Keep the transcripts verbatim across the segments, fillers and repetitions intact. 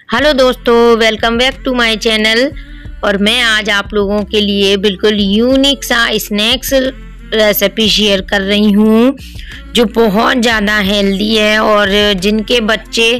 Hello दोस्तों, welcome back to my channel. और मैं आज आप लोगों के लिए बिल्कुल यूनिक सा स्नैक्स रेसिपी शेयर कर रही हूँ जो बहुत ज़्यादा हेल्दी है। और जिनके बच्चे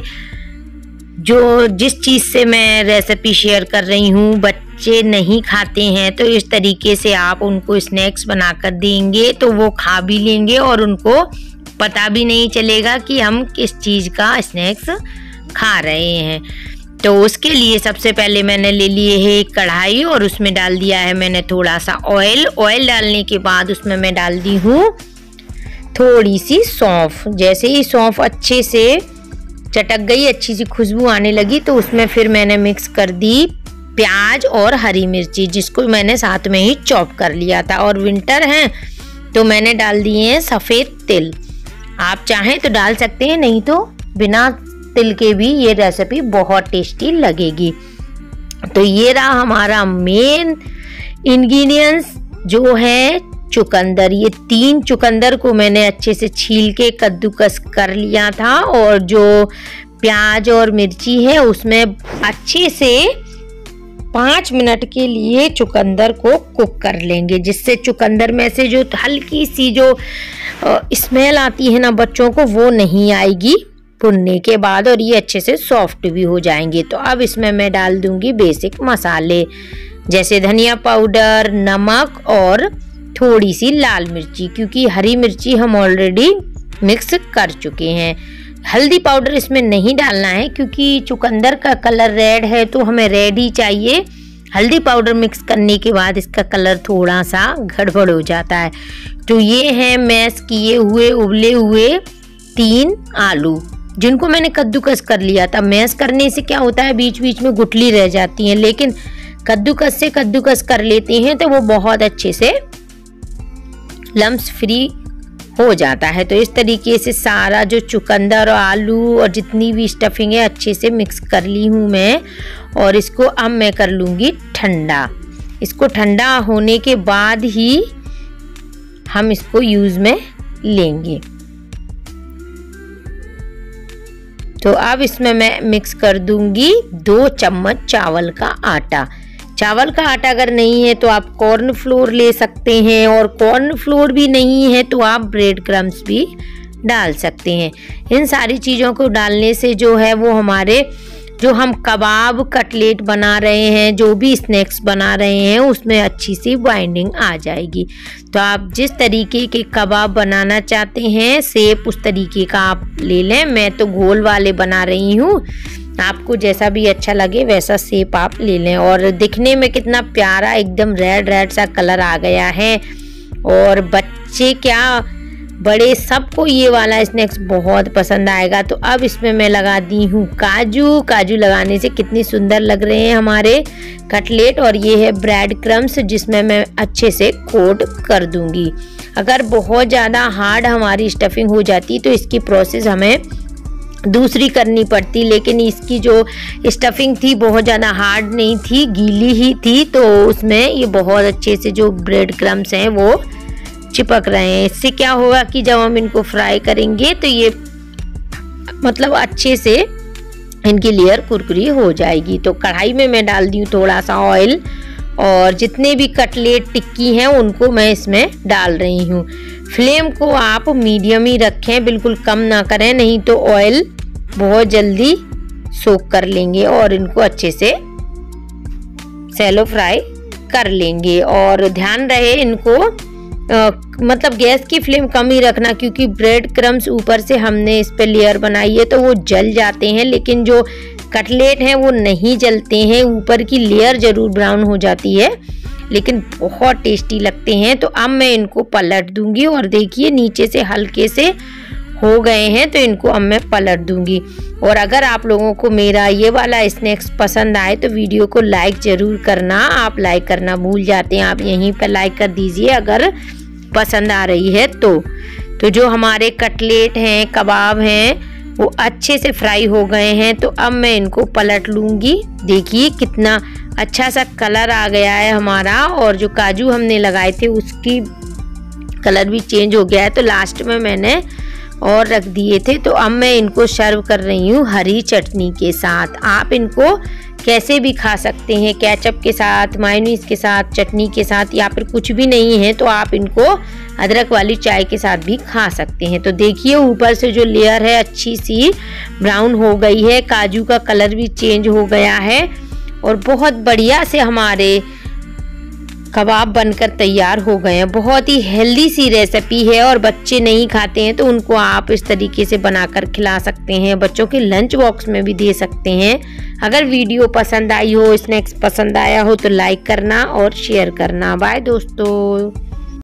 जो जिस चीज़ से मैं रेसिपी शेयर कर रही हूँ बच्चे नहीं खाते हैं, तो इस तरीके से आप उनको स्नैक्स बनाकर देंगे तो वो खा भी लेंगे और उनको पता भी नहीं चलेगा कि हम किस चीज़ का स्नैक्स खा रहे हैं। तो उसके लिए सबसे पहले मैंने ले लिए है एक कढ़ाई और उसमें डाल दिया है मैंने थोड़ा सा ऑयल। ऑयल डालने के बाद उसमें मैं डाल दी हूँ थोड़ी सी सौंफ। जैसे ही सौंफ अच्छे से चटक गई, अच्छी सी खुशबू आने लगी, तो उसमें फिर मैंने मिक्स कर दी प्याज और हरी मिर्ची, जिसको मैंने साथ में ही चॉप कर लिया था। और विंटर है तो मैंने डाल दिए हैं सफ़ेद तिल। आप चाहें तो डाल सकते हैं, नहीं तो बिना तिल के भी ये रेसिपी बहुत टेस्टी लगेगी। तो ये रहा हमारा मेन इंग्रेडिएंट्स जो है चुकंदर। ये तीन चुकंदर को मैंने अच्छे से छील के कद्दूकस कर लिया था। और जो प्याज और मिर्ची है उसमें अच्छे से पाँच मिनट के लिए चुकंदर को कुक कर लेंगे, जिससे चुकंदर में से जो हल्की सी जो स्मेल आती है ना बच्चों को, वो नहीं आएगी भुनने के बाद, और ये अच्छे से सॉफ्ट भी हो जाएंगे। तो अब इसमें मैं डाल दूंगी बेसिक मसाले जैसे धनिया पाउडर, नमक और थोड़ी सी लाल मिर्ची, क्योंकि हरी मिर्ची हम ऑलरेडी मिक्स कर चुके हैं। हल्दी पाउडर इसमें नहीं डालना है क्योंकि चुकंदर का कलर रेड है तो हमें रेड ही चाहिए। हल्दी पाउडर मिक्स करने के बाद इसका कलर थोड़ा सा गड़बड़ हो जाता है। तो ये है मैश किए हुए उबले हुए तीन आलू, जिनको मैंने कद्दूकस कर लिया था। मैश करने से क्या होता है, बीच बीच में गुठली रह जाती हैं, लेकिन कद्दूकस से कद्दूकस कर लेते हैं तो वो बहुत अच्छे से लम्स फ्री हो जाता है। तो इस तरीके से सारा जो चुकंदर और आलू और जितनी भी स्टफिंग है अच्छे से मिक्स कर ली हूँ मैं। और इसको अब मैं कर लूँगी ठंडा। इसको ठंडा होने के बाद ही हम इसको यूज़ में लेंगे। तो अब इसमें मैं मिक्स कर दूंगी दो चम्मच चावल का आटा। चावल का आटा अगर नहीं है तो आप कॉर्न फ्लोर ले सकते हैं, और कॉर्न फ्लोर भी नहीं है तो आप ब्रेड क्रम्स भी डाल सकते हैं। इन सारी चीज़ों को डालने से जो है वो हमारे जो हम कबाब कटलेट बना रहे हैं, जो भी स्नैक्स बना रहे हैं, उसमें अच्छी सी बाइंडिंग आ जाएगी। तो आप जिस तरीके के कबाब बनाना चाहते हैं शेप उस तरीके का आप ले लें। मैं तो गोल वाले बना रही हूँ, आपको जैसा भी अच्छा लगे वैसा शेप आप ले लें। और दिखने में कितना प्यारा एकदम रेड रेड सा कलर आ गया है। और बच्चे क्या बड़े सबको ये वाला स्नैक्स बहुत पसंद आएगा। तो अब इसमें मैं लगा दी हूँ काजू। काजू लगाने से कितनी सुंदर लग रहे हैं हमारे कटलेट। और ये है ब्रेड क्रम्स, जिसमें मैं अच्छे से कोट कर दूंगी। अगर बहुत ज़्यादा हार्ड हमारी स्टफिंग हो जाती तो इसकी प्रोसेस हमें दूसरी करनी पड़ती, लेकिन इसकी जो स्टफिंग थी बहुत ज़्यादा हार्ड नहीं थी, गीली ही थी। तो उसमें ये बहुत अच्छे से जो ब्रेड क्रम्स हैं वो चिपक रहे हैं। इससे क्या होगा कि जब हम इनको फ्राई करेंगे तो ये मतलब अच्छे से इनकी लेयर कुरकुरी हो जाएगी। तो कढ़ाई में मैं डाल दी हूँ थोड़ा सा ऑयल, और जितने भी कटलेट टिक्की हैं उनको मैं इसमें डाल रही हूँ। फ्लेम को आप मीडियम ही रखें, बिल्कुल कम ना करें, नहीं तो ऑयल बहुत जल्दी सोक कर लेंगे और इनको अच्छे से शैलो फ्राई कर लेंगे। और ध्यान रहे इनको आ, मतलब गैस की फ्लेम कम ही रखना, क्योंकि ब्रेड क्रम्स ऊपर से हमने इस पे लेयर बनाई है तो वो जल जाते हैं, लेकिन जो कटलेट हैं वो नहीं जलते हैं। ऊपर की लेयर जरूर ब्राउन हो जाती है लेकिन बहुत टेस्टी लगते हैं। तो अब मैं इनको पलट दूंगी, और देखिए नीचे से हल्के से हो गए हैं तो इनको अब मैं पलट दूंगी। और अगर आप लोगों को मेरा ये वाला स्नैक्स पसंद आए तो वीडियो को लाइक ज़रूर करना। आप लाइक करना भूल जाते हैं, आप यहीं पर लाइक कर दीजिए अगर पसंद आ रही है तो। तो जो हमारे कटलेट हैं, कबाब हैं, वो अच्छे से फ्राई हो गए हैं। तो अब मैं इनको पलट लूँगी। देखिए कितना अच्छा सा कलर आ गया है हमारा, और जो काजू हमने लगाए थे उसकी कलर भी चेंज हो गया है। तो लास्ट में मैंने और रख दिए थे। तो अब मैं इनको सर्व कर रही हूँ हरी चटनी के साथ। आप इनको कैसे भी खा सकते हैं, केचप के साथ, मायोनीज के साथ, चटनी के साथ, या फिर कुछ भी नहीं है तो आप इनको अदरक वाली चाय के साथ भी खा सकते हैं। तो देखिए ऊपर से जो लेयर है अच्छी सी ब्राउन हो गई है, काजू का कलर भी चेंज हो गया है और बहुत बढ़िया से हमारे कबाब बनकर तैयार हो गए हैं। बहुत ही हेल्दी सी रेसिपी है और बच्चे नहीं खाते हैं तो उनको आप इस तरीके से बनाकर खिला सकते हैं, बच्चों के लंच बॉक्स में भी दे सकते हैं। अगर वीडियो पसंद आई हो, स्नैक्स पसंद आया हो तो लाइक करना और शेयर करना। बाय दोस्तों।